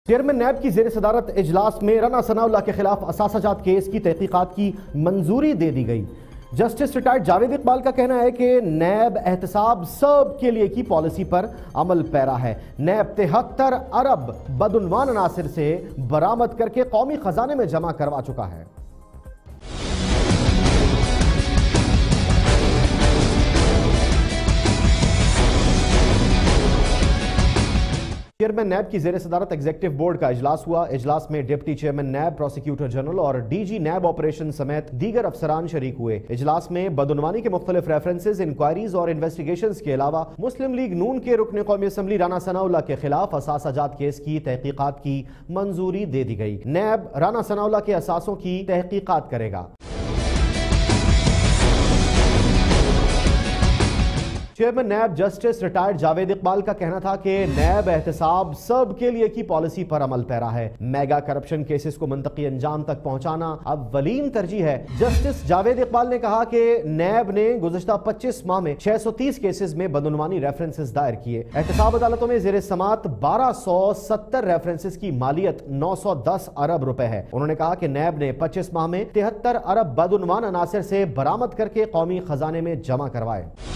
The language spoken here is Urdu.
چیئرمین نیب کی زیر صدارت اجلاس میں رانا ثناء اللہ کے خلاف اثاثہ جات کیس کی تحقیقات کی منظوری دے دی گئی۔ جسٹس ریٹائرڈ جاوید اقبال کا کہنا ہے کہ نیب احتساب سب کے لیے کی پالیسی پر عمل پیرا ہے۔ نیب 73 ارب بدعنوان عناصر سے برآمد کر کے قومی خزانے میں جمع کروا چکا ہے۔ چیئرمین نیب کی زیر صدارت ایگزیکٹو بورڈ کا اجلاس ہوا۔ اجلاس میں deputy chairman NAB, prosecutor general اور ڈی جی نیب آپریشن سمیت دیگر افسران شریک ہوئے۔ اجلاس میں بدعنوانی کے مختلف ریفرنسز، انکوائریز اور انویسٹیگیشنز کے علاوہ مسلم لیگ نون کے رکن قومی اسمبلی رانا ثناء اللہ کے خلاف اثاثہ جات کیس کی تحقیقات کی منظوری دے دی گئی۔ نیب رانا ثناء اللہ کے اثاثوں کی تحقیقات کرے گا۔ Chairman NAB justice retired Javed Iqbal کا کہنا تھا کہ نیب احتساب سب کے لیے کی پالیسی پر عمل پیرا ہے۔ میگا کرپشن کیسز کو منطقی انجام تک پہنچانا اولین ترجیح ہے۔ جسٹس جاوید اقبال نے کہا کہ نیب نے گزشتہ 25 ماہ میں 630 کیسز میں بدعنوانی ریفرنسز دائر کیے۔ احتساب عدالتوں میں زیر سماعت 1270 ریفرنسز کی مالیت 910 ارب روپے ہے۔ انہوں نے کہا کہ نیب نے 25 ماہ میں 73 ارب بدعنوان عناصر سے برآمد کر کے قومی خزانے میں جمع کروائے۔